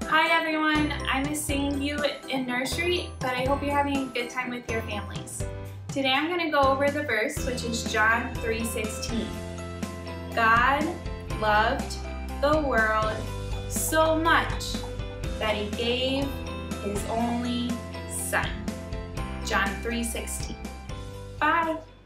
Hi everyone, I miss seeing you in nursery, but I hope you're having a good time with your families. Today I'm going to go over the verse, which is John 3:16. God loved the world so much that He gave His only Son. John 3:16. Bye!